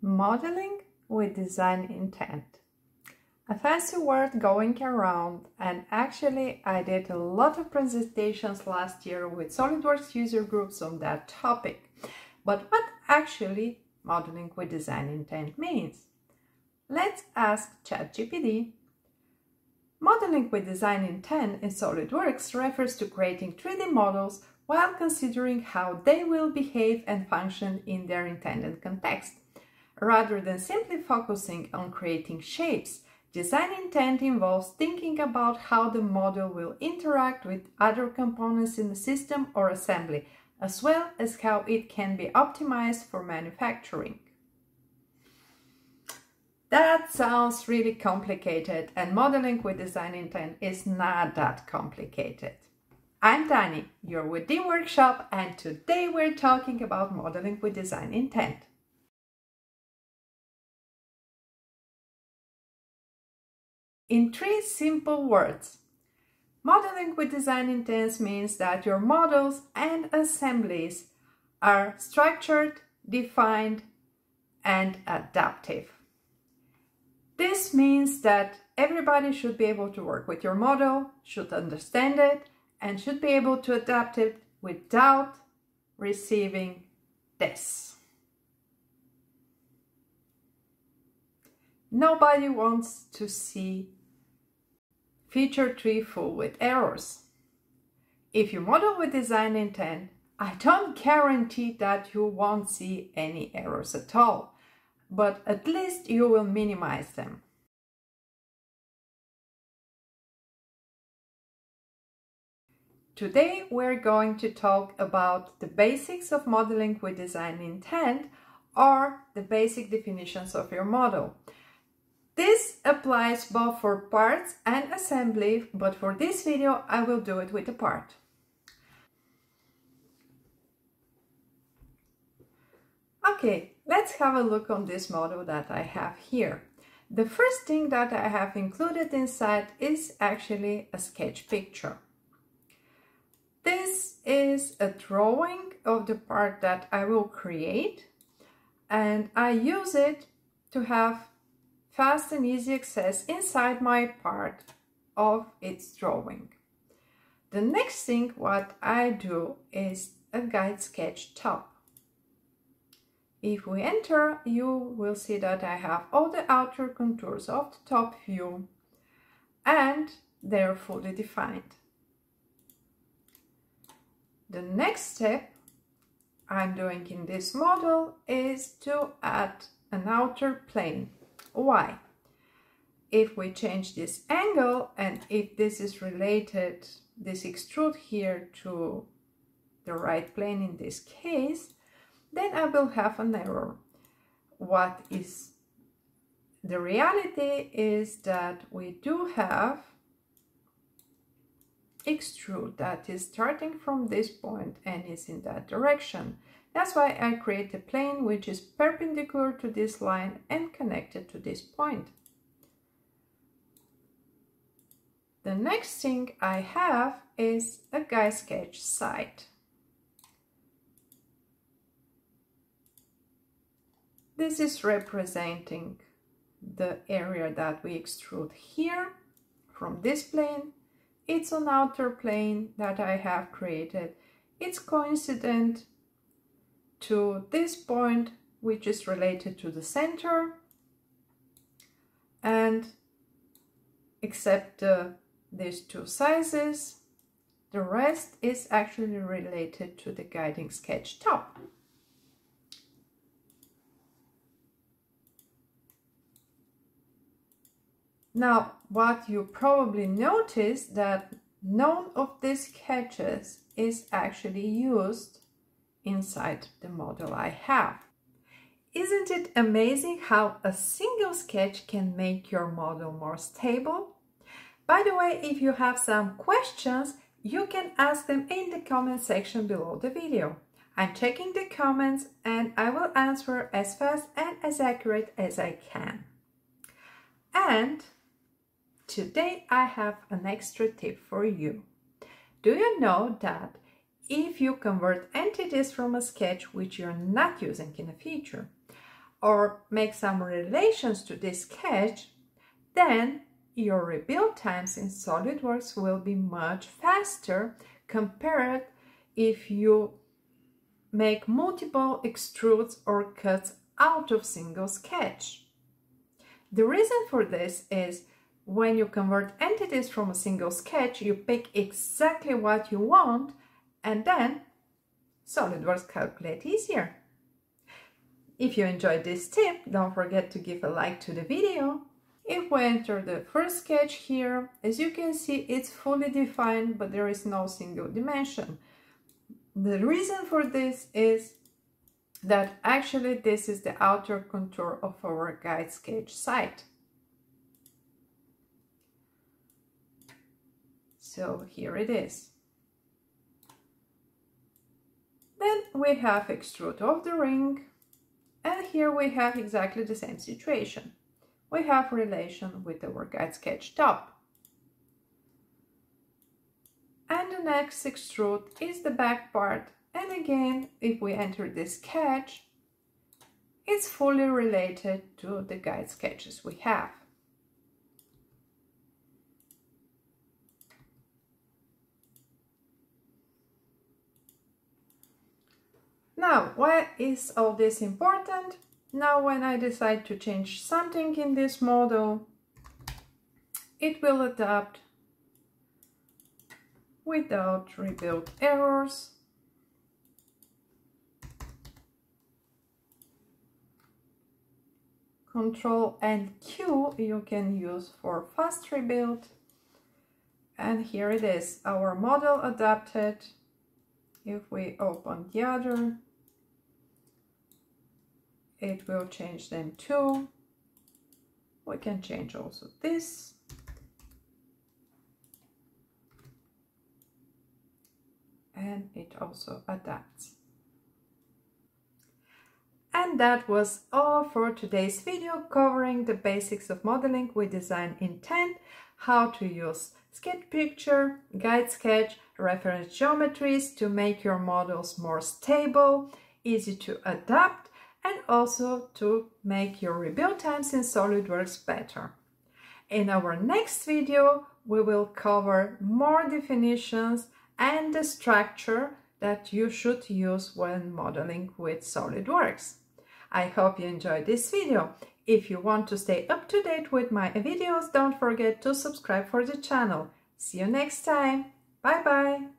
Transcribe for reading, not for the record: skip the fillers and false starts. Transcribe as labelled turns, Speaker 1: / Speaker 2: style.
Speaker 1: Modeling with design intent. A fancy word going around, and actually I did a lot of presentations last year with SolidWorks user groups on that topic. But what actually modeling with design intent means? Let's ask ChatGPT. Modeling with design intent in SolidWorks refers to creating 3D models while considering how they will behave and function in their intended context. Rather than simply focusing on creating shapes, design intent involves thinking about how the model will interact with other components in the system or assembly, as well as how it can be optimized for manufacturing. That sounds really complicated, and modeling with design intent is not that complicated. I'm Dani, you're with the workshop, and today we're talking about modeling with design intent. In 3 simple words, modeling with design intent means that your models and assemblies are structured, defined, and adaptive. This means that everybody should be able to work with your model, should understand it, and should be able to adapt it without receiving this. Nobody wants to see feature tree full with errors. If you model with design intent, I don't guarantee that you won't see any errors at all, but at least you will minimize them. Today we're going to talk about the basics of modeling with design intent, or the basic definitions of your model. This applies both for parts and assembly, but for this video I will do it with a part. Okay, let's have a look on this model that I have here. The first thing that I have included inside is actually a sketch picture. This is a drawing of the part that I will create, and I use it to have fast and easy access inside my part of its drawing. The next thing what I do is a guide sketch top. If we enter, you will see that I have all the outer contours of the top view and they're fully defined. The next step I'm doing in this model is to add an outer plane. Why? If we change this angle, and if this is related, this extrude here to the right plane in this case, then I will have an error. What is the reality is that we do have extrude that is starting from this point and is in that direction. That's why I create a plane which is perpendicular to this line and connected to this point. The next thing I have is a guide sketch side. This is representing the area that we extrude here from this plane. It's an outer plane that I have created. It's coincident to this point, which is related to the center, and except these 2 sizes, the rest is actually related to the guiding sketch top. Now, what you probably noticed that none of these sketches is actually used inside the model I have. Isn't it amazing how a single sketch can make your model more stable? By the way, if you have some questions, you can ask them in the comment section below the video. I'm checking the comments and I will answer as fast and as accurate as I can. And today I have an extra tip for you. Do you know that if you convert entities from a sketch which you're not using in a feature, or make some relations to this sketch, then your rebuild times in SolidWorks will be much faster compared if you make multiple extrudes or cuts out of single sketch. The reason for this is when you convert entities from a single sketch, you pick exactly what you want and then SolidWorks calculates easier. If you enjoyed this tip, don't forget to give a like to the video. If we enter the first sketch here, as you can see, it's fully defined, but there is no single dimension. The reason for this is that actually this is the outer contour of our guide sketch site. So here it is. Then we have extrude of the ring, and here we have exactly the same situation. We have relation with our guide sketch top. And the next extrude is the back part. And again, if we enter this sketch, it's fully related to the guide sketches we have. Now, why is all this important? Now, when I decide to change something in this model, it will adapt without rebuild errors. Control and Q you can use for fast rebuild. And here it is, our model adapted. If we open the other, it will change them too. We can change also this. And it also adapts. And that was all for today's video covering the basics of modeling with design intent, how to use sketch picture, guide sketch, reference geometries to make your models more stable, easy to adapt, and also to make your rebuild times in SolidWorks better. In our next video, we will cover more definitions and the structure that you should use when modeling with SolidWorks. I hope you enjoyed this video. If you want to stay up to date with my videos, don't forget to subscribe for the channel. See you next time. Bye bye.